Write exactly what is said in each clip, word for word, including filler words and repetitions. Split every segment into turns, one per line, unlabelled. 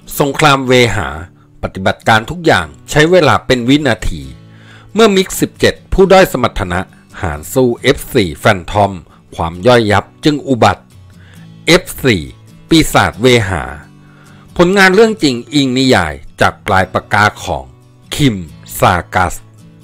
สงครามเวหาปฏิบัติการทุกอย่างใช้เวลาเป็นวินาทีเมื่อมิกสิบเจ็ดผู้ด้อยสมรรถนะหารสู้ เอฟ โฟร์ แฟนทอมความย่อยยับจึงอุบัติ เอฟ โฟร์ ปีศาจเวหาผลงานเรื่องจริงอิงนิยายจากปลายปากกาของคิมซากัส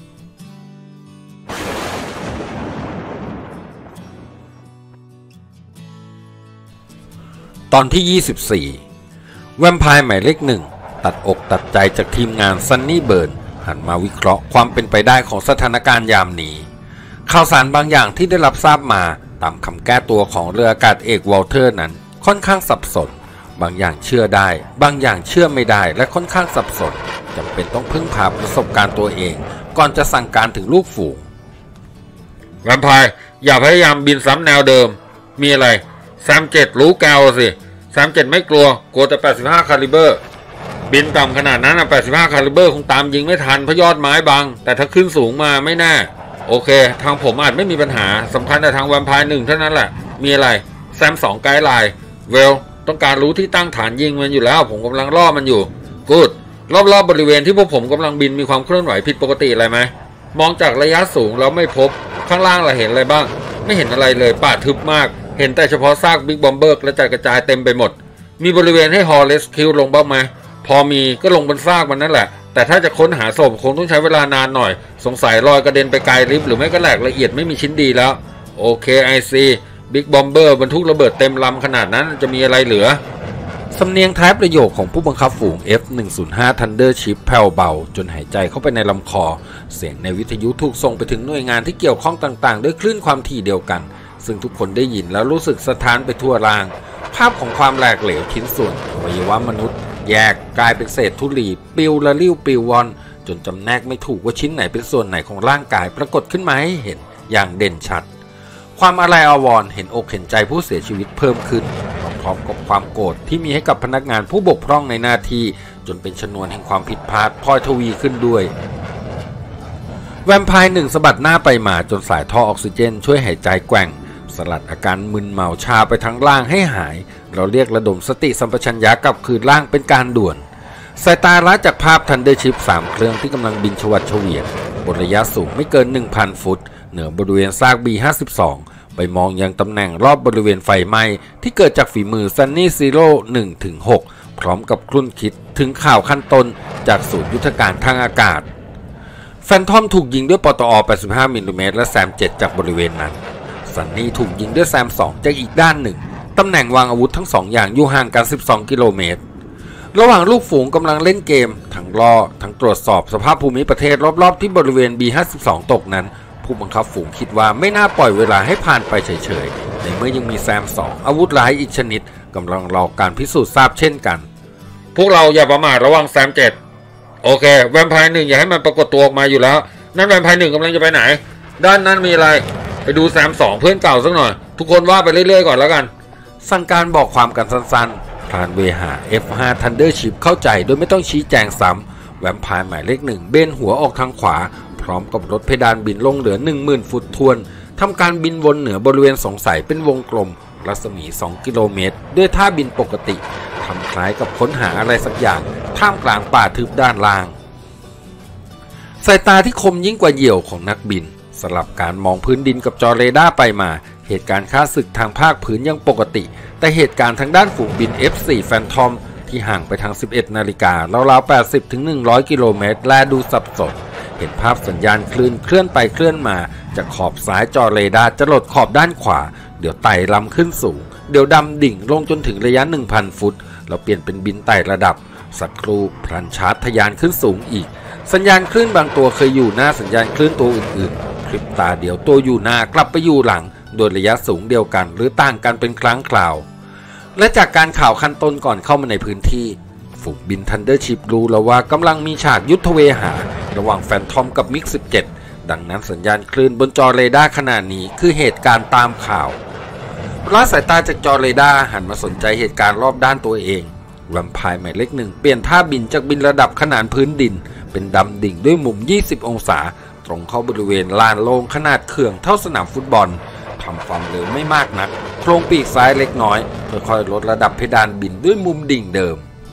ตอนที่ยี่สิบสี่แวมไพร์หมายเลขหนึ่งตัดอกตัดใจจากทีมงานซันนี่เบิร์นหันมาวิเคราะห์ความเป็นไปได้ของสถานการณ์ยามนี้ข่าวสารบางอย่างที่ได้รับทราบมาตามคำแก้ตัวของเรืออากาศเอกวอลเทอร์นั้นค่อนข้างสับสนบางอย่างเชื่อได้บางอย่างเชื่อไม่ได้และค่อนข้างสับสนจำเป็นต้องพึ่งพาประสบการณ์ตัวเองก่อนจะสั่งการถึงลูกฝูงแวมไพร์อย่าพยายามบินซ้ำแนวเดิมมีอะไรแซมเจ็ดรู้แกวสิแซมเจ็ดไม่กลัวกลัวแต่แปดสิบห้าคาลิเบอร์บินต่ำขนาดนั้นนะแปดสิบห้าคาลิเบอร์คงตามยิงไม่ทันเพราะยอดไม้บังแต่ถ้าขึ้นสูงมาไม่แน่โอเคทางผมอาจไม่มีปัญหาสำคัญแต่ทางแวมไพร์หนึ่งเท่านั้นแหละมีอะไรแซมสองไกด์ไลน์เวลต้องการรู้ที่ตั้งฐานยิงมันอยู่แล้วผมกำลังล่อมันอยู่กูดรอบๆ บบริเวณที่พวกผมกำลังบินมีความเคลื่อนไหวผิดปกติอะไรไหมมองจากระยะสูงแล้วไม่พบข้างล่างเราเห็นอะไรบ้างไม่เห็นอะไรเลยป่าทึบมากเห็นแต่เฉพาะซากบิ๊กบอมเบอร์กระจายกระจายเต็มไปหมดมีบริเวณให้ฮอลเลสคิวลงบ้างไหมพอมีก็ลงบนซากมันนั่นแหละแต่ถ้าจะค้นหาศพคงต้องใช้เวลานานหน่อยสงสัยลอยกระเด็นไปไกลลิฟต์หรือไม่ก็แหลกละเอียดไม่มีชิ้นดีแล้วโอเคไอซีบิ๊กบอมเบอร์บรรทุกระเบิดเต็มลำขนาดนั้นจะมีอะไรเหลือสำเนียงท้ายประโยคของผู้บังคับฝูง เอฟ หนึ่งศูนย์ห้า Thunder Ship แผ่วเบาจนหายใจเข้าไปในลำคอเสียงในวิทยุถูกส่งไปถึงหน่วยงานที่เกี่ยวข้องต่างๆด้วยคลื่นความถี่เดียวกันซึ่งทุกคนได้ยินแล้วรู้สึกสะท้านไปทั่วร่างภาพของความแหลกเหลวชิ้นส่วนอวัยวะมนุษย์แยกกลายเป็นเศษธุลีปิวละลิ้วปิววอนจนจำแนกไม่ถูกว่าชิ้นไหนเป็นส่วนไหนของร่างกายปรากฏขึ้นมาให้เห็นอย่างเด่นชัดความอาลัยอาวรณ์เห็นอกเห็นใจผู้เสียชีวิตเพิ่มขึ้นพร้อมกับความโกรธที่มีให้กับพนักงานผู้บกพร่องในหน้าที่จนเป็นชนวนแห่งความผิดพลาดพลอยทวีขึ้นด้วยแวมไพร์หนึ่งสะบัดหน้าไปมาจนสายท่อออกซิเจนช่วยหายใจแกว่งสลัดอาการมึนเมาชาไปทั้งร่างให้หายเราเรียกระดมสติสัมปชัญญะกลับคืนร่างเป็นการด่วนสายตาละจากภาพทันเดอร์ชิพสามเครื่องที่กำลังบินชวัดเฉวียนบนระยะสูงไม่เกิน หนึ่งพัน ฟุตเหนือบริเวณซาก บี ห้าสิบสอง ไปมองยังตำแหน่งรอบบริเวณไฟไหม้ที่เกิดจากฝีมือซันนี่ซีโร่ หนึ่งถึงหก พร้อมกับคลุ่นคิดถึงข่าวขั้นต้นจากศูนย์ยุทธการทางอากาศแฟนทอมถูกยิงด้วยปตอ แปดสิบห้า มิลลิเมตรและแซมเจ็ดจากบริเวณนั้นซันนี่ถูกยิงด้วยแซมสองจากอีกด้านหนึ่งตำแหน่งวางอาวุธทั้งสองอย่างอยู่ห่างกันสิบสองกิโลเมตรระหว่างลูกฝูงกำลังเล่นเกมทั้งล่อทั้งตรวจสอบสภาพภูมิประเทศรอบๆที่บริเวณ บี ห้าสิบสอง ตกนั้นผู้บังคับฝูงคิดว่าไม่น่าปล่อยเวลาให้ผ่านไปเฉยๆในเมื่อยังมีแซมสองอาวุธร้ายอีกชนิดกำลังรอการพิสูจน์ทราบเช่นกันพวกเราอย่าประมาทระวังแซมเจ็ดโอเคแวมไพร์หนึ่งอย่าให้มันปรากฏตัวออกมาอยู่แล้วนั่นแวมไพร์หนึ่งกำลังจะไปไหนด้านนั้นมีอะไรไปดูแซมสองเพื่อนเก่าสักหน่อยทุกคนว่าไปเรื่อยๆก่อนแล้วกันสั่งการบอกความกันสั้นๆพลานเวหา เอฟ ห้า Thunder Ship เข้าใจโดยไม่ต้องชี้แจงซ้ำแวมไพร์หมายเลขหนึ่งเบนหัวออกทางขวาพร้อมกับรถเพดานบินลงเหลือ หนึ่งหมื่น ฟุตทวนทำการบินวนเหนือบริเวณสงสัยเป็นวงกลมรัศมีสองกิโลเมตรด้วยท่าบินปกติทำคล้ายกับค้นหาอะไรสักอย่างท่ามกลางป่าทึบด้านล่างสายตาที่คมยิ่งกว่าเหยี่ยวของนักบินสลับการมองพื้นดินกับจอเรดาร์ไปมาเหตุการณ์ฆ่าศึกทางภาคพื้นยังปกติแต่เหตุการณ์ทางด้านฝูงบิน เอฟ โฟร์ Phantom ที่ห่างไปทางสิบเอ็ดนาฬิการาวๆ แปดสิบถึงหนึ่งร้อย กิโลเมตรแลดูสับสนเห็นภาพสัญญาณคลื่นเคลื่อนไปเคลื่อนมาจากขอบซ้ายจอเรดาร์จะหลดขอบด้านขวาเดี๋ยวไต่ลำขึ้นสูงเดี๋ยวดำดิ่งลงจนถึงระยะ หนึ่งพัน ฟุตแล้วเปลี่ยนเป็นบินไต่ระดับสักครู่พลันชาร์จทะยานขึ้นสูงอีกสัญญาณคลื่นบางตัวเคยอยู่หน้าสัญญาณคลื่นตัวอื่นๆคลิปตาเดียวตัวอยู่หน้ากลับไปอยู่หลังโดยระยะสูงเดียวกันหรือต่างกันเป็นครั้งคราวและจากการข่าวขั้นต้นก่อนเข้ามาในพื้นที่ฝูงบิน Thunder Ship รู้แล้วว่ากำลังมีฉากยุทธเวหาระหว่างแฟนทอมกับมิกสิบเจ็ดดังนั้นสัญญาณคลื่นบนจอเรดาร์ขณะนี้คือเหตุการณ์ตามข่าวละสายตาจากจอเรดาร์หันมาสนใจเหตุการณ์รอบด้านตัวเองแวมไพร์หมายเลขหนึ่งเปลี่ยนท่าบินจากบินระดับขนานพื้นดินเป็นดำดิ่งด้วยมุมยี่สิบองศาตรงเข้าบริเวณลานโล่งขนาดเขื่องเท่าสนามฟุตบอลทำความเร็วไม่มากนักโครงปีกซ้ายเล็กน้อยค่อยๆลดระดับเพดานบินด้วยมุมดิ่งเดิม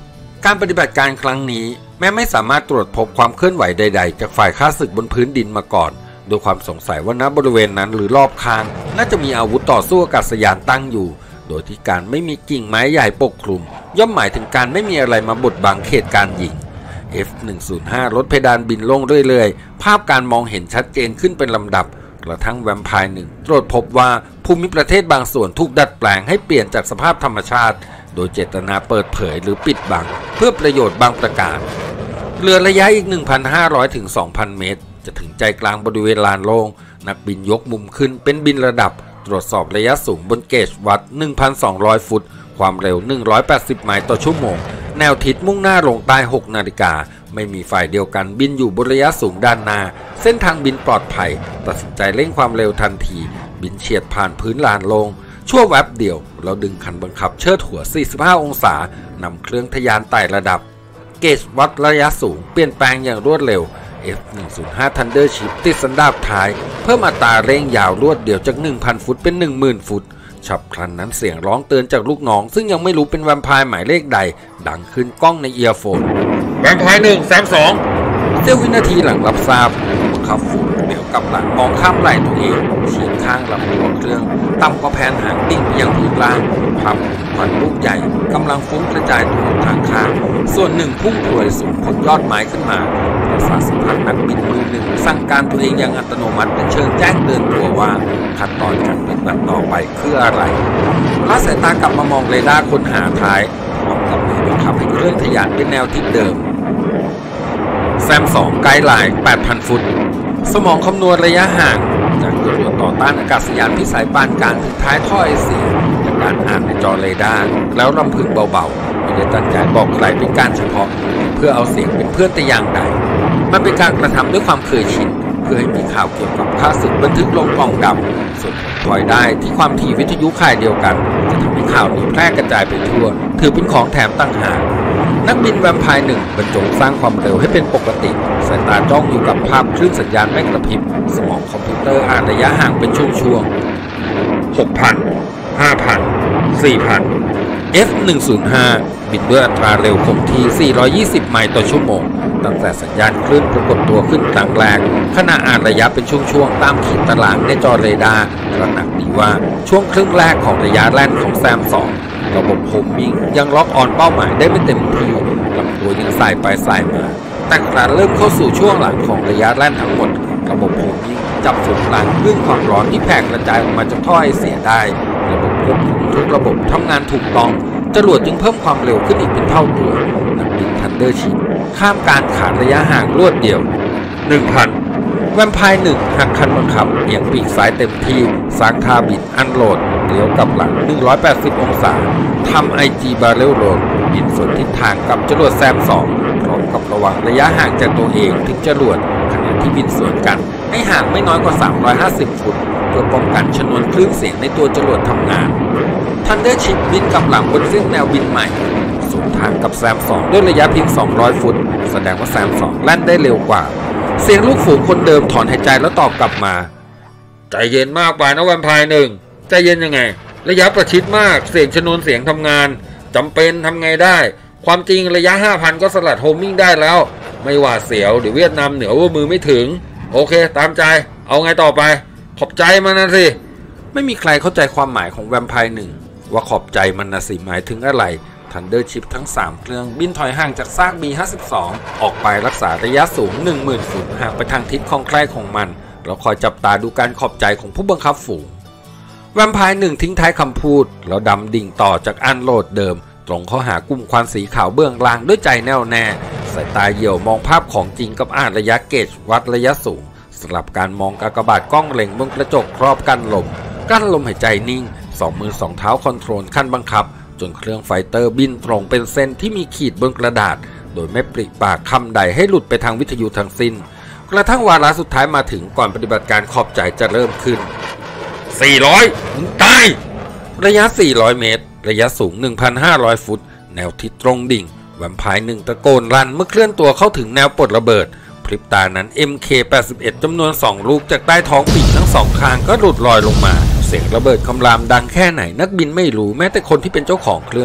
การปฏิบัติการครั้งนี้แม้ไม่สามารถตรวจพบความเคลื่อนไหวใดๆจากฝ่ายข้าศึกบนพื้นดินมาก่อนโดยความสงสัยว่าณบริเวณนั้นหรือรอบข้างน่าจะมีอาวุธต่อสู้อากาศยานตั้งอยู่โดยที่การไม่มีกิ่งไม้ใหญ่ปกคลุมย่อมหมายถึงการไม่มีอะไรมาบดบังเขตการยิง เอฟ หนึ่งศูนย์ห้า ลดเพดานบินลงเรื่อยๆภาพการมองเห็นชัดเจนขึ้นเป็นลำดับกระทั่งแวมไพร์หนึ่งตรวจพบว่าภูมิประเทศบางส่วนถูกดัดแปลงให้เปลี่ยนจากสภาพธรรมชาติโดยเจตนาเปิดเผยหรือปิดบังเพื่อประโยชน์บางประการเรือระยะอีก หนึ่งพันห้าร้อย ถึง สองพัน เมตรจะถึงใจกลางบริเวณลานโล่งนักบินยกมุมขึ้นเป็นบินระดับตรวจสอบระยะสูงบนเกจวัด หนึ่งพันสองร้อย ฟุตความเร็วหนึ่งร้อยแปดสิบไมล์ต่อชั่วโมงแนวทิศมุ่งหน้าลงใต้หกนาฬิกาไม่มีฝ่ายเดียวกันบินอยู่บนระยะสูงด้านหน้าเส้นทางบินปลอดภัยตัดสินใจเร่งความเร็วทันทีบินเฉียดผ่านพื้นลานโล่งชั่วแวบเดียวเราดึงคันบังคับเชิดหัวสี่สิบห้าองศานำเครื่องทะยานไต่ระดับเกจวัดระยะสูงเปลี่ยนแปลงอย่างรวดเร็ว เอฟ หนึ่งศูนย์ห้า Thunder Ship ติดสันดาปท้ายเพิ่มอัตราเร่งยาวรวดเดียวจาก หนึ่งพัน ฟุตเป็น หนึ่งหมื่น ฟุตฉับพลันนั้นเสียงร้องเตือนจากลูกน้องซึ่งยังไม่รู้เป็นแวมไพร์หมายเลขใดดังขึ้นก้องในเอียร์โฟนแวมไพร์หนึ่งแซมสองเสี้ยววินาทีหลังรับทราบบังคับฝูงเดี๋ยวกลับหลังมองข้ามไหล่ตัวเองเฉียงข้างลำตัวเครื่องต่ำกว่าแผ่นหางดิ่งไปยังพื้นล่างภาพควันลูกใหญ่กำลังฟุ้งกระจายตัวทางข้างส่วนหนึ่งพุ่งพรวยสูงพ้นยอดไม้ขึ้นมาประสาทสัมผัสนักบินมือหนึ่งสั่งการตัวเองอย่างอัตโนมัติเป็นเชิงแจ้งเตือนตัวว่าขั้นตอนการปฏิบัติต่อไปคืออะไรละสายตากลับมามองเรดาร์ค้นหาท้ายพร้อมกับมือบังคับให้เคลื่อนทะยานเป็นแนวทิศเดิมแซมสองไกด์ไลน์ แปดพัน ฟุตสมองคำนวณระยะห่างจากจรวดต่อต้านอากาศยานพิสัยปานกลางถึงท้ายท่อไอเสียจากการอ่านในจอเรดาร์แล้วรำพึงเบาๆไม่ได้ตั้งใจบอกใครเป็นการเฉพาะเพื่อเอาเสียงเป็นเพื่อนแต่อย่างใดมันเป็นการกระทำด้วยความเคยชินเพื่อให้มีข่าวเกี่ยวกับข้าศึกบันทึกลงกล่องดำส่วนถอยได้ที่ความถี่วิทยุค่ายเดียวกันจะทำให้ข่าวนี้แพร่กระจายไปทั่วถือเป็นของแถมต่างหากนักบินแวมไพร์หนึ่งบรรจงสร้างความเร็วให้เป็นปกติสายตาจ้องอยู่กับภาพคลื่นสัญญาณไม่กระพริบสมองคอมพิวเตอร์อ่านระยะห่างเป็นช่วงๆ หกพัน ห้าพัน สี่พัน เอฟ หนึ่งศูนย์ห้า บินด้วยอัตราเร็วคงที่ สี่ร้อยยี่สิบ ไมล์ต่อชั่วโมงตั้งแต่สัญญาณคลื่นปรากฏตัวขึ้นครั้งแรกขณะอ่านระยะเป็นช่วงๆตามขีดตารางในจอเรดาร์ตระหนักดีว่าช่วงครึ่งแรกของระยะแล่นของแซมสองระบบโฮมมิ่งยังล็อกออนเป้าหมายได้ไม่เต็มที่ลำตัวยังสายไปสายมาแต่คราเริ่มเข้าสู่ช่วงหลังของระยะแล่นทั้งหมดระบบโฮมมิ่งจับฝูงหลังเรื่องความร้อนที่แผ่กระจายออกมาจากท่อไอเสียได้ระบบควบคุมทุกระบบทำงานถูกต้องจรวดจึงเพิ่มความเร็วขึ้นอีกเป็นเท่าตัวนักบินทันเดอร์ชิพข้ามการขาดระยะห่างรวดเดียว หนึ่งพัน แวมไพร์หนึ่งหักคันบังคับเอียงปีกซ้ายเต็มที่สร้างท่าบินอันโหลดเลี้ยวกลับหลังหนึ่งร้อยแปดสิบองศาทำ ไอ จี Barrel Roll บินสวนทิศทางกับจรวดแซมสองพร้อมกับระวังระยะห่างจากตัวเองถึงจรวดขณะที่บินสวนกันให้ห่างไม่น้อยกว่าสามร้อยห้าสิบฟุตเพื่อป้องกันชนวนคลื่นเสียงในตัวจรวดทำงานทันเดอร์ชิพบินกลับหลังบนเส้นแนวบินใหม่สวนทางกับแซมสองด้วยระยะเพียงสองร้อยฟุตแสดงว่าแซมสองแล่นได้เร็วกว่าเสียงลูกฝูงคนเดิมถอนหายใจแล้วตอบกลับมาใจเย็นมากไปนะแวมไพร์หนึ่งใจเย็นยังไงระยะประชิดมากเสียงชนวนเสียงทำงานจำเป็นทำไงได้ความจริงระยะ ห้าพัน ก็สลัดโฮมมิ่งได้แล้วไม่หวาดเสียวเดี๋ยวเวียดนามเหนือว่ามือไม่ถึงโอเคตามใจเอาไงต่อไปขอบใจมันนะสิไม่มีใครเข้าใจความหมายของแวมไพร์หนึ่งว่าขอบใจมันนะสิหมายถึงอะไรทันเดอร์ชิพทั้งสามเครื่องบินถอยห่างจากซาก บี ห้าสิบสอง ออกไปรักษาระยะสูง หนึ่งหมื่น ฟุตห่างไปทางทิศของใครของมันแล้วคอยจับตาดูการขอบใจของผู้บังคับฝูงแวมไพร์หนึ่งทิ้งท้ายคำพูดแล้วดำดิ่งต่อจากอันโหลดเดิมตรงเข้าหากลุ่มควันสีขาวเบื้องล่างด้วยใจแน่วแน่สายตาเหี่ยวมองภาพของจริงกับอ่านระยะเกจวัดระยะสูงสลับการมองกากบาทกล้องเล็งบนกระจกครอบกันลมกั้นลมหายใจนิ่งสองมือสองเท้าคอนโทรลขั้นบังคับจนเครื่องไฟเตอร์บินตรงเป็นเส้นที่มีขีดบนกระดาษโดยไม่ปริปากคำใดให้หลุดไปทางวิทยุทั้งสิ้นกระทั่งวาระสุดท้ายมาถึงก่อนปฏิบัติการขอบใจจะเริ่มขึ้นสี่ร้อยมึงตายระยะสี่ร้อยเมตรระยะสูง หนึ่งพันห้าร้อย ฟุตแนวทิศตรงดิ่งแวมไพร์หนึ่งตะโกนลั่นเมื่อเคลื่อนตัวเข้าถึงแนวปลดระเบิดพริบตานั้น เอ็ม เค แปดสิบเอ็ด จำนวนสองลูกจากใต้ท้องปีกทั้งสองข้างก็หลุดลอยลงมาเสียงระเบิดคำรามดังแค่ไหนนักบินไม่รู้แม้แต่คนที่เป็นเจ้าของเครื่องค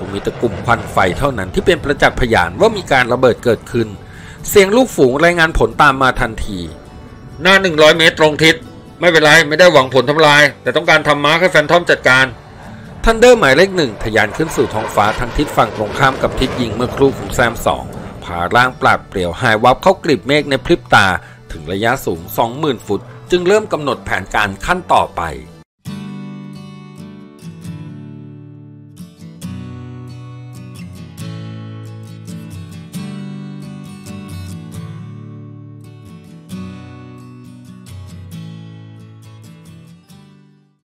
งมีแต่กลุ่มควันไฟเท่านั้นที่เป็นประจักษ์พยานว่ามีการระเบิดเกิดขึ้นเสียงลูกฝูงรายงานผลตามมาทันทีหน้าหนึ่งร้อยเมตรตรงทิศไม่เป็นไรไม่ได้หวังผลทำลายแต่ต้องการทำมาร์คให้แฟนทอมจัดการทันเดอร์หมายเลขหนึ่งทะยานขึ้นสู่ท้องฟ้าทางทิศฝั่งตรงข้ามกับทิศยิงเมื่อครู่ของแซมสองผ่าร่างปราดเปรี่ยวหายวับเข้ากลีบเมฆในพริบตาถึงระยะสูง สองหมื่น ฟุตจึงเริ่มกำหนดแผนการขั้นต่อไป